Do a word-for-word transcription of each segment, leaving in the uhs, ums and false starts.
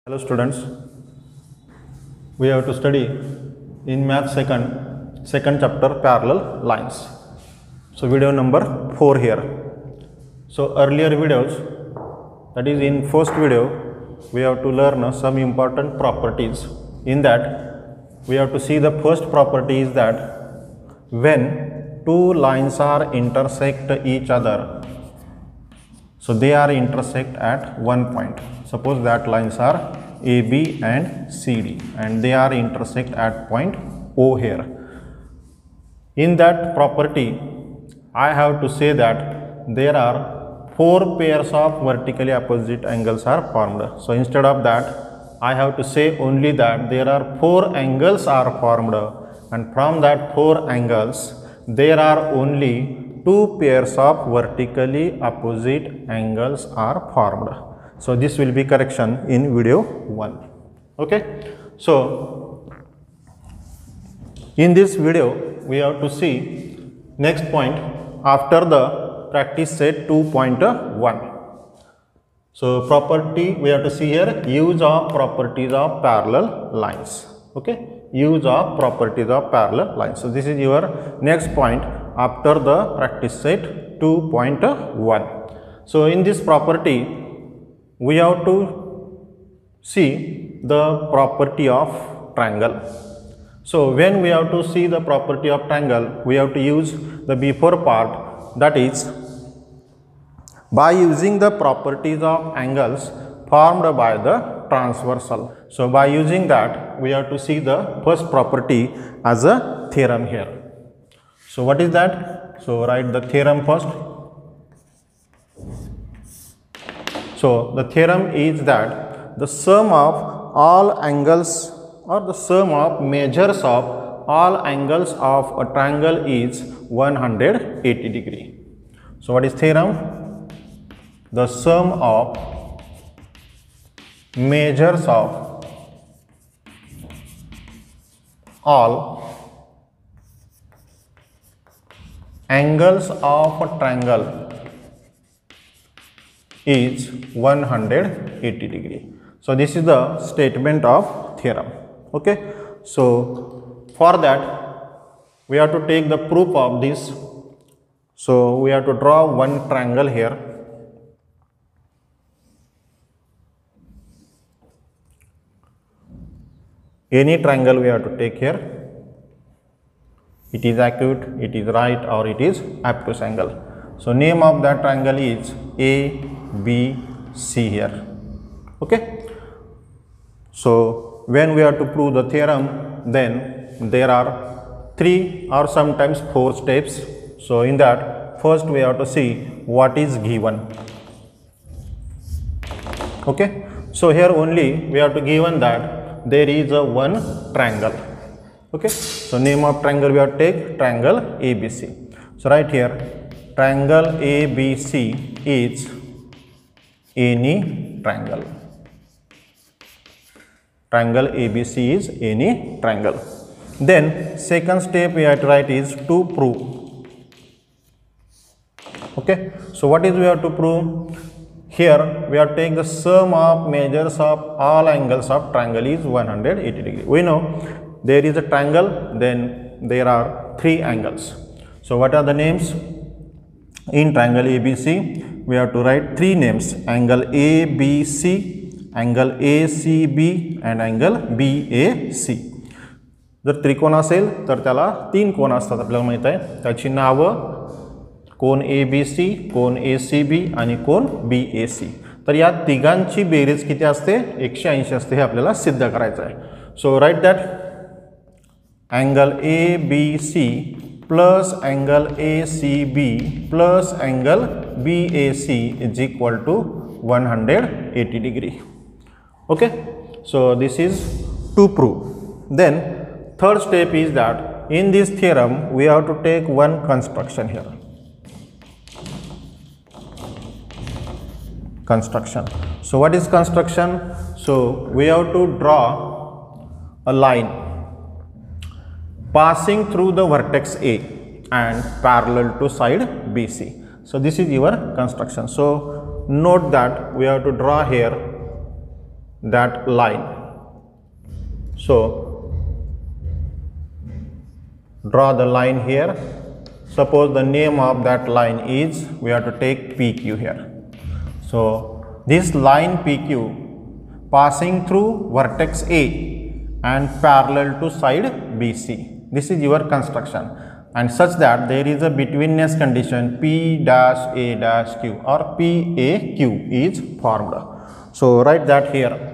Hello students, we have to study in math second second chapter parallel lines. So video number four here. So earlier videos, that is in first video we have to learn some important properties. In that we have to see the first property is that when two lines are intersect each other, so they are intersect at one point. Suppose that lines are A B and C D and they are intersect at point O here. In that property, I have to say that there are four pairs of vertically opposite angles are formed. So instead of that, I have to say only that there are four angles are formed, and from that four angles, there are only two pairs of vertically opposite angles are formed. So this will be correction in video one. Okay. So in this video we have to see next point after the practice set two point one. So property we have to see here, use of properties of parallel lines. Okay. Use of properties of parallel lines. So this is your next point after the practice set two point one. So in this property we have to see the property of triangle. So when we have to see the property of triangle, we have to use the before part, that is by using the properties of angles formed by the transversal. So by using that we have to see the first property as a theorem here. So what is that? So write the theorem first. So the theorem is that the sum of all angles or the sum of measures of all angles of a triangle is one hundred eighty degree. So what is theorem? The sum of measures of all angles of a triangle is one hundred eighty degree. So this is the statement of theorem. Okay. So for that we have to take the proof of this. So we have to draw one triangle here. Any triangle we have to take here. It is acute, it is right, or it is obtuse angle. So name of that triangle is A B C here. Okay. So when we have to prove the theorem, then there are three or sometimes four steps. So in that, first we have to see what is given. Okay. So here only we have to given that there is a one triangle. Okay. So name of triangle we have to take triangle A B C. So right here, triangle A B C is any triangle. Triangle A B C is any triangle. Then second step we have to write is to prove. Okay. So what is we have to prove? Here we have to take the sum of measures of all angles of triangle is one hundred eighty degree. We know there is a triangle, then there are three angles. So what are the names? In triangle A B C, we have to write three names: angle A B C, angle A C B and angle B A C. जर त्रिकोण असेल तर त्याला तीन कोण असतात आपल्याला माहित आहे. त्याची नावं कोण A B C, कोण A C B आणि कोण B A C. तर या तिघांची बेरीज किती असते? एकशे ऐंशी असते हे आपल्याला सिद्ध करायचं आहे. So right that angle A B C plus angle A C B plus angle B A C is equal to one hundred eighty degree. Okay. So this is to prove. Then third step is that in this theorem we have to take one construction here. Construction. So what is construction? So we have to draw a line passing through the vertex A and parallel to side B C. So this is your construction. So note that we have to draw here that line. So draw the line here. Suppose the name of that line is, we have to take P Q here. So this line P Q passing through vertex A and parallel to side B C. This is your construction, and such that there is a betweenness condition P dash A dash Q or P A Q is formed. So write that here.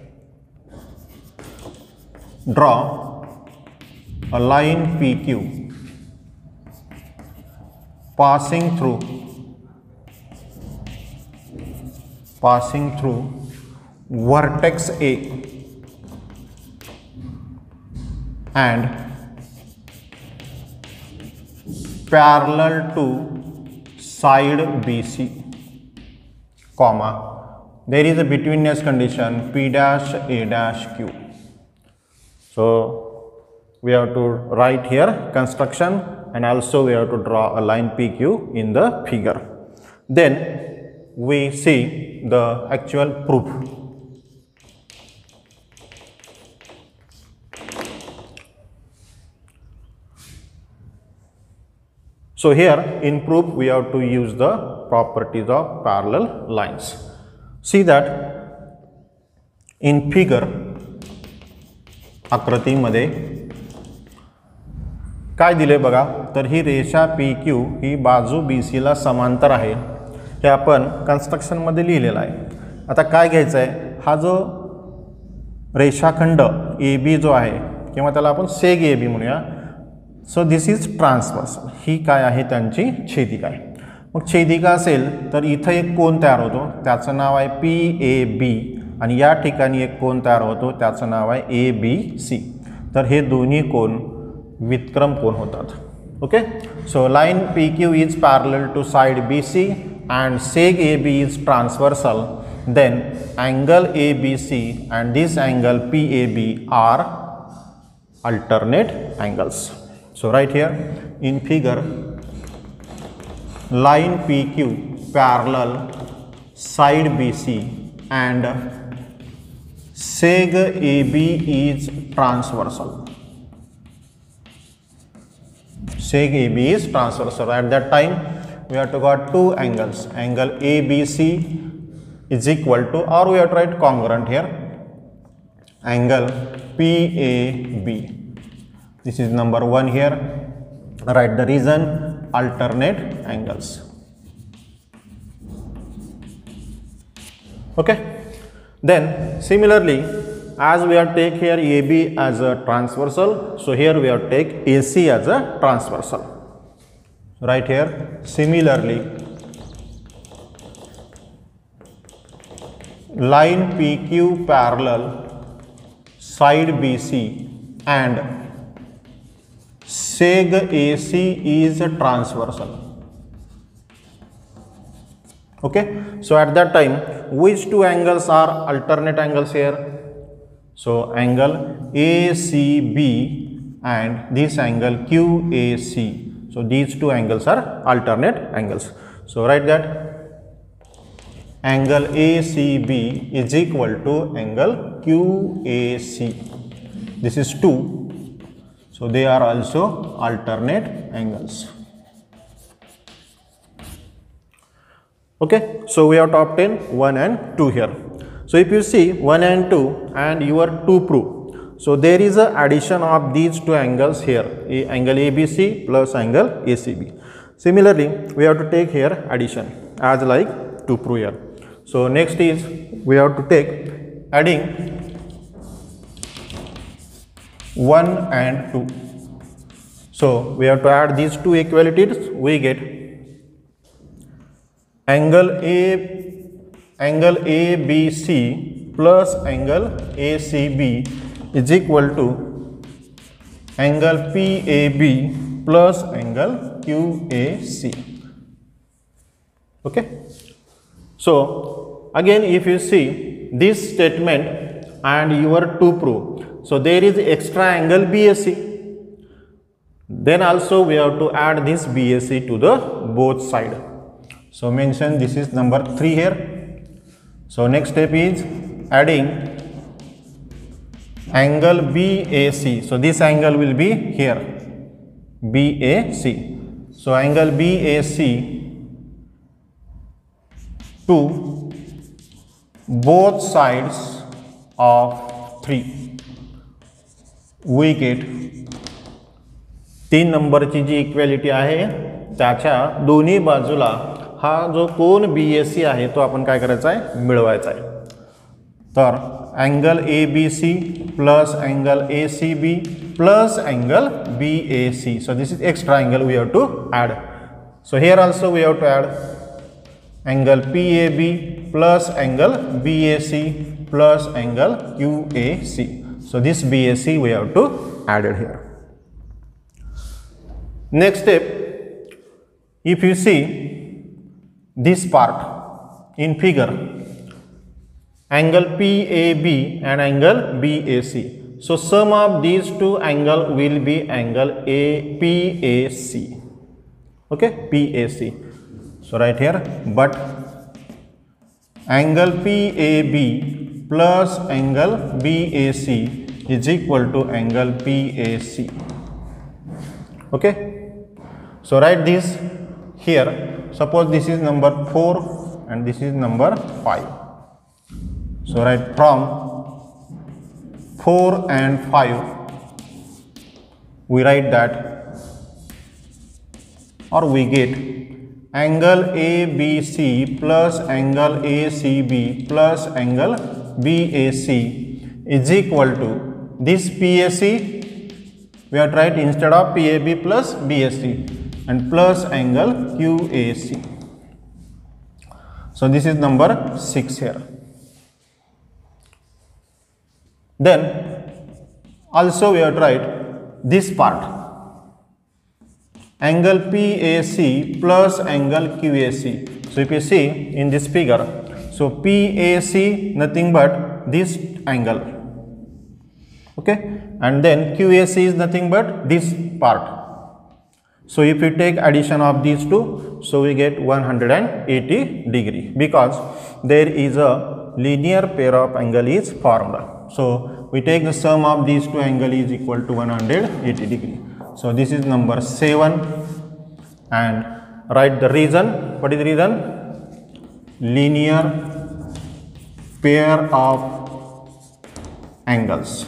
Draw a line P Q passing through passing through vertex A and parallel to side B C, comma, there is a betweenness condition P dash A dash Q. So we have to write here construction, and also we have to draw a line P Q in the figure. Then we see the actual proof. So here in proof we have to use the properties of parallel lines. See that in figure आकृतीमध्ये काय दिले बघा, तर ही रेषा P Q ही बाजू B C ला समांतर आहे, हे आपण कन्स्ट्रक्शन मध्ये लिहिलेलं आहे. आता काय घ्यायचं आहे, हा जो रेषाखंड ए बी जो आहे किंवा त्याला आपण सेग ए बी म्हणूया. सो दिस इज ट्रान्सवर्सल, ही काय आहे त्यांची छेदिका आहे. मग छेदिका असेल तर इथं एक कोन तयार होतो, त्याचं नाव आहे पी ए बी, आणि या ठिकाणी एक कोन तयार होतो, त्याचं नाव आहे ए बी सी. तर हे दोन्ही कोन विक्रम कोन होतात. Okay, so line P Q is parallel to side B C and seg A B is transversal, then angle A B C and this angle P A B are alternate angles. So right here in figure, line P Q parallel side B C and seg A B is transversal. Seg A B is transversal. At that time we have to got two angles, angle A B C is equal to, or we have to write congruent here, angle P A B. This is number one here. Write the reason, alternate angles. Okay, then similarly as we have take here A B as a transversal, so here we have take A C as a transversal. Right here similarly line P Q parallel side B C and seg A C is transversal. Okay, so at that time which two angles are alternate angles here? So angle A C B and this angle Q A C. So these two angles are alternate angles. So write that angle A C B is equal to angle Q A C. This is two. So they are also alternate angles. Okay. So we have to obtain one and two here. So if you see one and two and your two proof. So there is a addition of these two angles here, a angle A B C plus angle A C B. Similarly, we have to take here addition as like to prove here. So next is we have to take adding one and two. So we have to add these two equalities. We get angle A angle A B C plus angle A C B is equal to angle P A B plus angle Q A C. Okay. So again if you see this statement and your two proof, so there is extra angle B A C. Then also we have to add this B A C to the both side. So mention this is number three here. So next step is adding angle B A C. So this angle will be here, B A C. So angle B A C to both sides of three, we get तीन नंबरची जी equality आहे त्याच्या दोन्ही बाजूला हा जो कोन B A सी आहे तो आपण काय करायचा आहे, मिळवायचा आहे. तर angle A B C plus angle A C B plus angle B A C. So this is extra angle we have to add. So here also we have to add angle P A B plus angle B A C plus angle Q A C. So this B A C we have to added here. Next step, if you see this part in figure, angle P A B and angle B A C. So sum of these two angle will be angle A P A C. Okay, P A C. So right here, but angle P A B plus angle B A C is equal to angle P A C. Okay. So write this here. Suppose this is number four and this is number five. So write from four and five, we write that, or we get angle A B C plus angle A C B plus angle B A C is equal to this P A C. We have tried instead of P A B plus B A C and plus angle Q A C. So this is number six here. Then also we have tried this part, angle P A C plus angle Q A C. So if you see in this figure, so P A C nothing but this angle, okay, and then Q A C is nothing but this part. So if we take addition of these two, so we get one hundred eighty degree, because there is a linear pair of angle is formed. So we take the sum of these two angle is equal to one hundred eighty degree. So this is number seven, and write the reason. What is the reason? Linear pair of angles,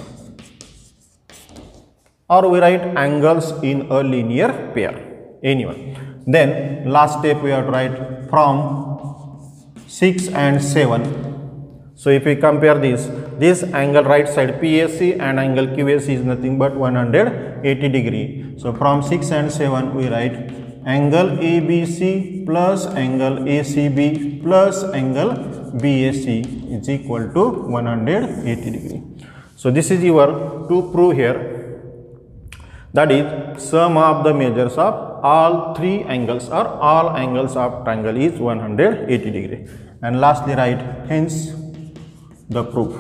or we write angles in a linear pair, anyone. Then last step we have to write from six and seven. So if we compare this, this angle right side P A C and angle Q A C is nothing but one hundred eighty degree. So from six and seven we write angle A B C plus angle A C B plus angle B A C is equal to one hundred eighty degree. So this is your to prove here, that is sum of the measures of all three angles or all angles of triangle is one hundred eighty degree. And lastly write hence the proof,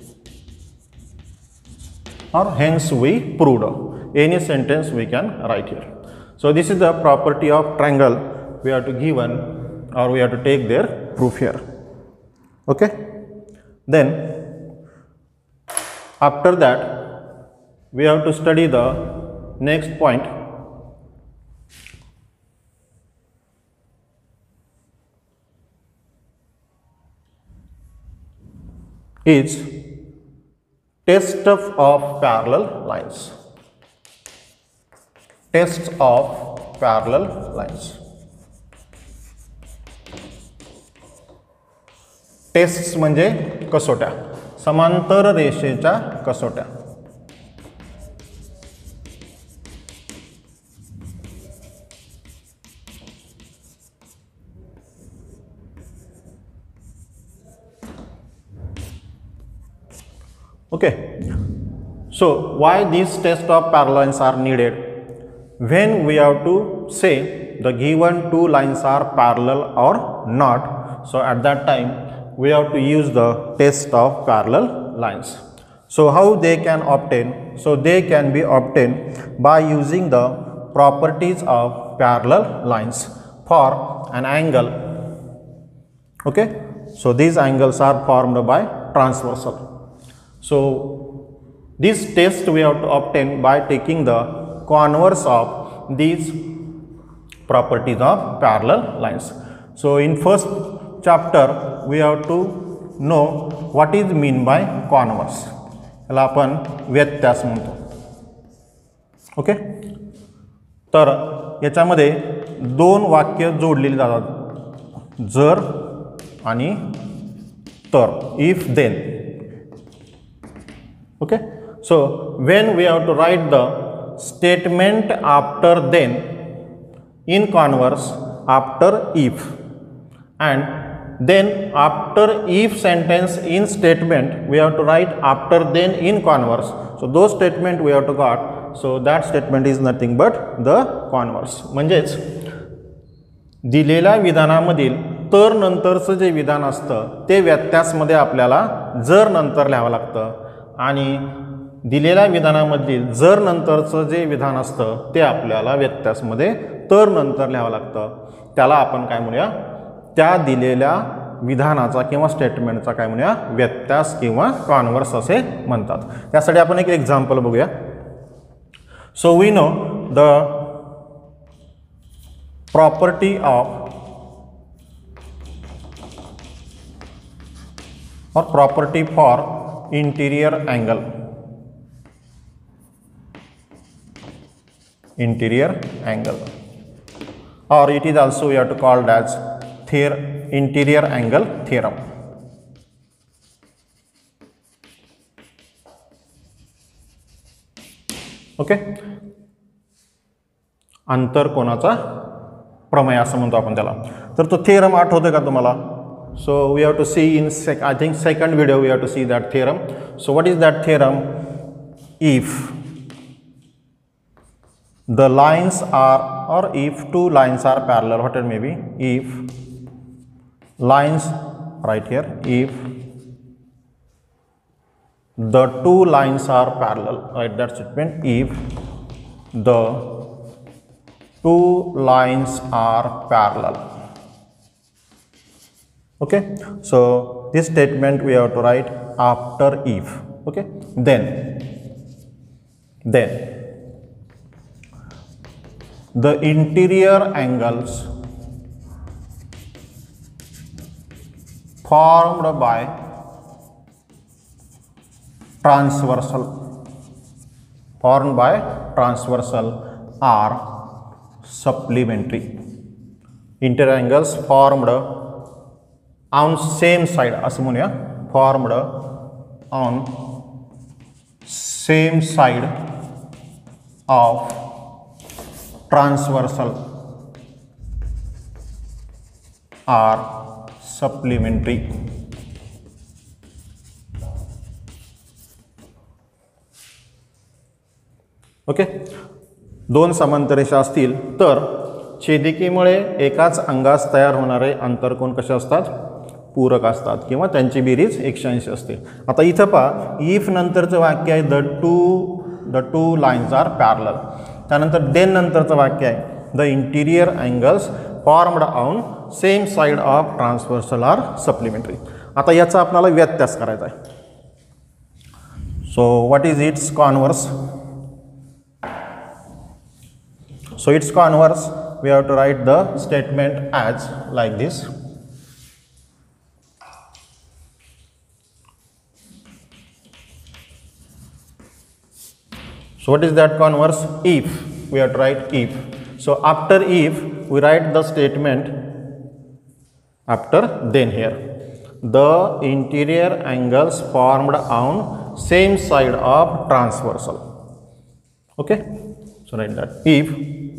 or hence we proved. Any sentence we can write here. So this is the property of triangle we have to given, or we have to take their proof here. Okay. Then after that we have to study the next point, is test of, of parallel lines. Tests of parallel lines. Tests म्हणजे कसोट्या, समांतर रेषेच्या कसोट्या. Okay, so why these tests of parallel lines are needed? When we have to say the given two lines are parallel or not, so at that time we have to use the test of parallel lines. So how they can obtain? So they can be obtained by using the properties of parallel lines for an angle. Okay, so these angles are formed by transversal. So This test we have to obtain by taking the converse of these properties of parallel lines. So in first chapter we have to know what is mean by converse. याला आपण व्यत्यास म्हणतो. Okay, तर याच्यामध्ये दोन वाक्य जोडलेली जातात, जर आणि तर, if then. Okay, so when we have to write the statement after then in converse after if, and then after if sentence in statement we have to write after then in converse. So those statement we have to got, so that statement is nothing but the converse. म्हणजेच दिलेल्या विधानामधील तर नंतरचं जे विधान असतं ते व्यत्यासमध्ये आपल्याला जर नंतर लिहावं लागतं, आणि दिलेल्या विधानामधील जर नंतरचं जे विधान असतं ते आपल्याला व्यत्यासमध्ये तर नंतर लिहावं लागतं. त्याला आपण काय म्हणूया, त्या दिलेल्या विधानाचा किंवा स्टेटमेंटचा काय म्हणूया, व्यत्यास किंवा कॉन्व्हर्स असे म्हणतात. त्यासाठी आपण एक एक्झाम्पल बघूया. So we know the property of or property for interior angle, interior angle, or it is also we have to called as theor interior angle theorem. Okay, अंतरकोनाचा प्रमेय असं म्हणतो आपण त्याला. तर तो थिअरम आठवतोय का तुम्हाला? So we have to see in sec I think second video we have to see that theorem. So what is that theorem? If the lines are, or if two lines are parallel, what it may be, if lines right here, if the two lines are parallel, right, that statement, if the two lines are parallel. Okay, so this statement we have to write after if. Okay, then then the interior angles formed by transversal formed by transversal are supplementary. Interior angles formed on same side, असं म्हणूया, formed on same side of transversal are supplementary. Okay, दोन समांतर रेषा असतील तर छेदिकेमुळे एकाच अंगास तयार होणारे अंतरकोन कसे असतात, पूरक असतात, किंवा त्यांची बेरीज एकशे ऐंशी असते. आता इथं पहा, इफ नंतरचं वाक्य आहे the two the two lines are parallel. त्यानंतर देन नंतरचं वाक्य आहे the interior angles formed on same side of transversal are supplementary. आता याचा आपल्याला व्यत्यास करायचा आहे. So what is its converse? So its converse we have to write the statement as like this. So what is that converse? If. We have to write if. So after if we write the statement after then here. The interior angles formed on same side of transversal. Okay. So write that if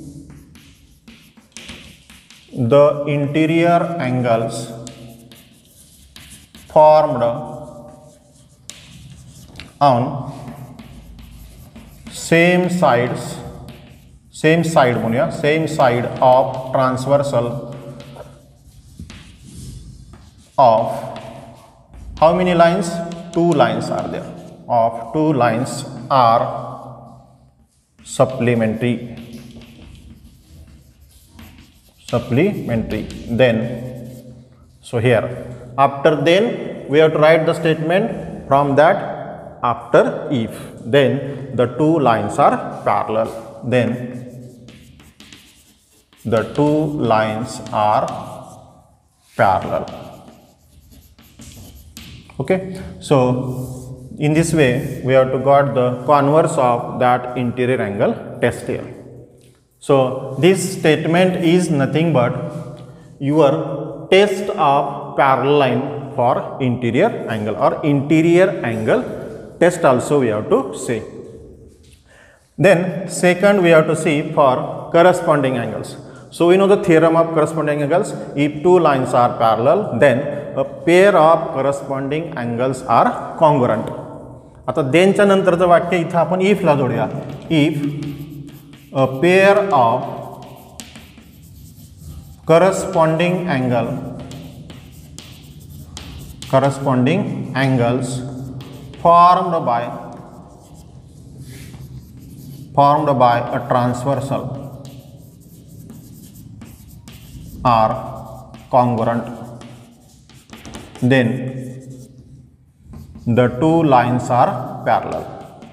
the interior angles formed on same sides same side म्हणूया same side of transversal of how many lines? Two lines are there. Of two lines are supplementary. Supplementary. Then, so here after then we have to write the statement from that after if, then the two lines are parallel. Then the two lines are parallel. Okay, so in this way we have to got the converse of that interior angle test here. So this statement is nothing but your test of parallel line for interior angle, or interior angle test also we have to say. Then second we have to see for corresponding angles. So we know the theorem of corresponding angles. If two lines are parallel, then a pair of corresponding angles are congruent. आता देनच्या नंतरचं वाक्य इथं आपण if La जोडूया. If a pair of corresponding angle corresponding angles formed by formed by a transversal are congruent, then the two lines are parallel.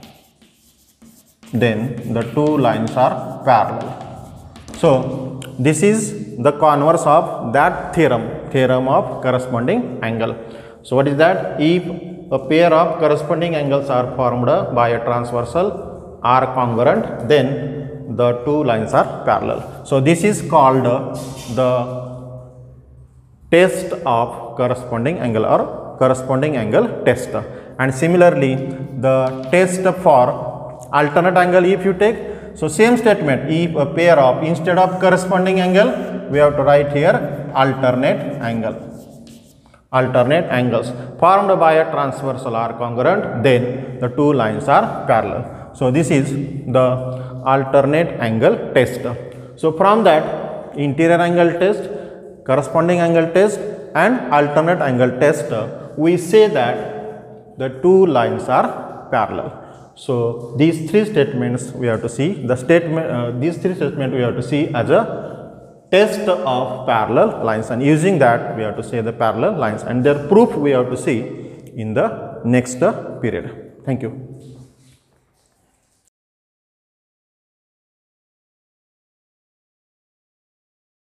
Then the two lines are parallel. So this is the converse of that theorem, theorem of corresponding angle. So what is that? If a pair of corresponding angles are formed by a transversal are congruent, then the two lines are parallel. So this is called the test of corresponding angle or corresponding angle test. And similarly the test for alternate angle, if you take, so same statement, if a pair of, instead of corresponding angle we have to write here alternate angle. Alternate angles formed by a transversal are congruent, then the two lines are parallel. So this is the alternate angle test. So from that interior angle test, corresponding angle test and alternate angle test, we say that the two lines are parallel. So these three statements we have to see, the statement, uh, these three statements we have to see as a test of parallel lines, and using that we have to say the parallel lines, and their proof we have to see in the next period. Thank you.